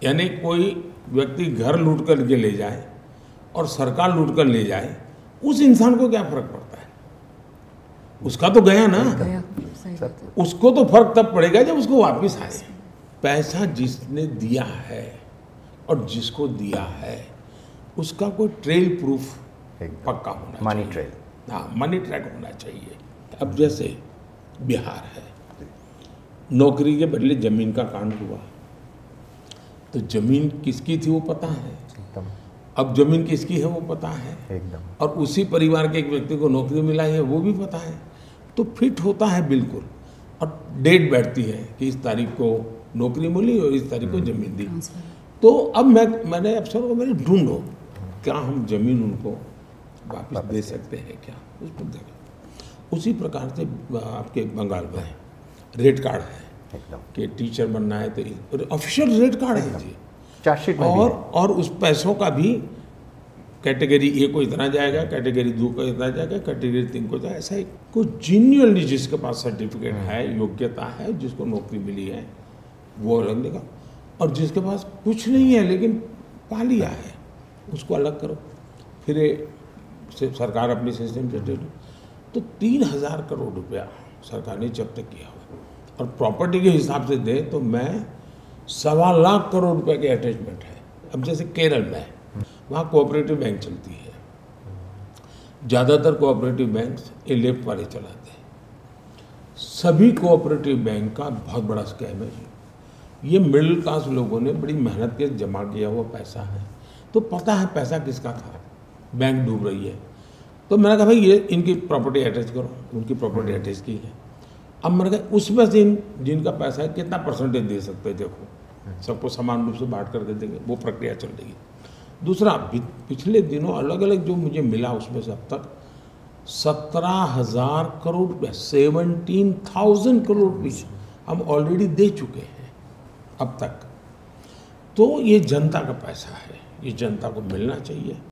यानी कोई व्यक्ति घर लूट कर के ले जाए और सरकार लूट कर ले जाए, उस इंसान को क्या फर्क पड़ता है? उसका तो गया ना, उसको तो फर्क तब पड़ेगा जब उसको वापस आए। पैसा जिसने दिया है और जिसको दिया है उसका कोई ट्रेल प्रूफ पक्का होना चाहिए। मनी ट्रेल, हाँ, मनी ट्रैक होना चाहिए। अब जैसे बिहार है, नौकरी के बदले जमीन का कांड हुआ, तो जमीन किसकी थी वो पता है, एकदम। अब जमीन किसकी है वो पता है, एकदम। और उसी परिवार के एक व्यक्ति को नौकरी मिला है वो भी पता है, तो फिट होता है बिल्कुल। और डेट बैठती है कि इस तारीख को नौकरी मिली और इस तारीख को जमीन दी। तो अब मैंने अफसर को मैंने ढूंढो क्या हम जमीन उनको वापस दे सकते हैं क्या, उस पर देखा। उसी प्रकार से आपके बंगाल में रेट कार्ड है एकदम कि टीचर बनना है तो ऑफिशियल रेट कार्ड है जी, चार्जशीट में और उस पैसों का भी कैटेगरी ए को इतना जाएगा, कैटेगरी 2 को इतना जाएगा, कैटेगरी 3 को जाएगा। ऐसा ही कुछ जीन्युअली जिसके पास सर्टिफिकेट है, योग्यता है, जिसको नौकरी मिली है वो अलग लेगा, और जिसके पास कुछ नहीं है लेकिन पा लिया है उसको अलग करो। फिर सरकार अपनी सिस्टम से दे दो। तो 3,000 करोड़ रुपया सरकार ने जब्त किया हुआ, और प्रॉपर्टी के हिसाब से दे तो मैं 1.25 लाख करोड़ रुपए के अटैचमेंट है। अब जैसे केरल में वहाँ कोऑपरेटिव बैंक चलती है, ज़्यादातर कोऑपरेटिव बैंक ये लेफ्ट वाले चलाते हैं। सभी कोऑपरेटिव बैंक का बहुत बड़ा स्कैम है ये मिडिल क्लास लोगों ने बड़ी मेहनत के जमा किया हुआ पैसा है, तो पता है पैसा किसका था, बैंक डूब रही है। तो मैंने कहा भाई ये इनकी प्रॉपर्टी अटैच करो, उनकी प्रॉपर्टी अटैच की है। अब मैंने कहा उसमें से जिनका पैसा है कितना परसेंटेज दे सकते हैं, देखो सबको समान रूप से बांट कर दे देंगे, वो प्रक्रिया चल रही है। दूसरा, पिछले दिनों अलग अलग जो मुझे मिला उसमें से अब तक 17,000 करोड़ रुपये, 17,000 करोड़ रुपये हम ऑलरेडी दे चुके हैं अब तक। तो ये जनता का पैसा है, ये जनता को मिलना चाहिए।